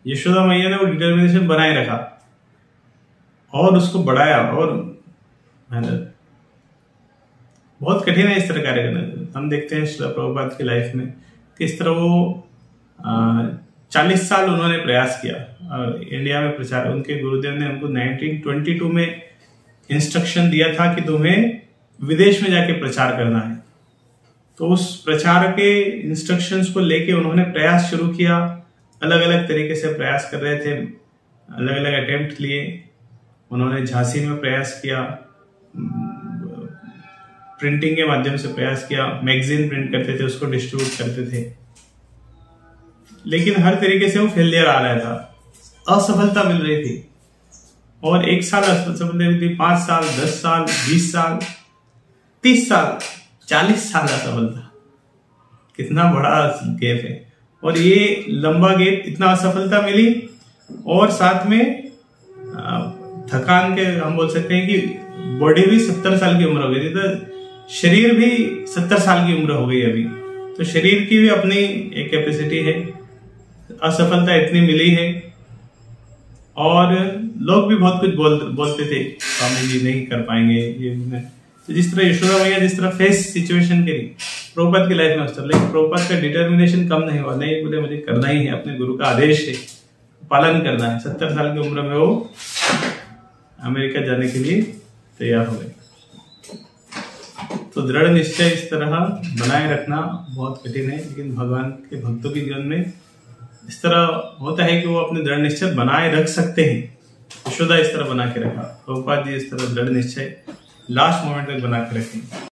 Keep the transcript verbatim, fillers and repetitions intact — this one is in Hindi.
यशोदा मैया ने वो डिटर्मिनेशन बनाए रखा और उसको बढ़ाया और मेहनत। बहुत कठिन है इस तरह कार्य करना। हम देखते हैं श्रील प्रभुपाद की लाइफ में किस तरह वो चालीस साल उन्होंने प्रयास किया और इंडिया में प्रचार। उनके गुरुदेव ने उनको नाइनटीन ट्वेंटी टू में इंस्ट्रक्शन दिया था कि तुम्हें विदेश में जाके प्रचार करना है। तो उस प्रचार के इंस्ट्रक्शंस को लेके उन्होंने प्रयास शुरू किया। अलग अलग तरीके से प्रयास कर रहे थे, अलग अलग अटेम्प्ट लिए। उन्होंने झांसी में प्रयास किया, प्रिंटिंग के माध्यम से प्रयास किया, मैगजीन प्रिंट करते थे, उसको डिस्ट्रीब्यूट करते थे, लेकिन हर तरीके से वो फेलियर आ रहा था, असफलता मिल रही थी। और एक साल असफलता मिल रही थी, पांच साल, दस साल, बीस साल, तीस साल, चालीस साल असफलता। कितना बड़ा गैप है। और ये लंबा गैप, इतना असफलता मिली और साथ में थकान के, हम बोल सकते हैं कि बॉडी भी सत्तर साल की उम्र हो गई थी, तो शरीर भी सत्तर साल की उम्र हो गई अभी। तो शरीर की भी अपनी एक कैपेसिटी है। असफलता इतनी मिली है और लोग भी बहुत कुछ बोल, बोलते थे, स्वामी जी नहीं कर पाएंगे ये। तो जिस तरह यशोदा मैया जिस तरह फेस सिचुएशन करी प्रभुपाद की लाइफ में उस तरह, लेकिन प्रभुपाद का डिटर्मिनेशन कम नहीं हुआ। नहीं बोले मुझे करना ही है, अपने गुरु का आदेश है, पालन करना है। सत्तर साल की उम्र में वो अमेरिका जाने के लिए तैयार हो गए। तो दृढ़ निश्चय इस तरह बनाए रखना बहुत कठिन है, लेकिन भगवान के भक्तों के जीवन में इस तरह होता है कि वो अपने दृढ़ निश्चय बनाए रख सकते हैं। यशोदा इस तरह बना के रखा, प्रभुपाद जी इस तरह दृढ़ निश्चय लास्ट मोमेंट तक बना के रखें।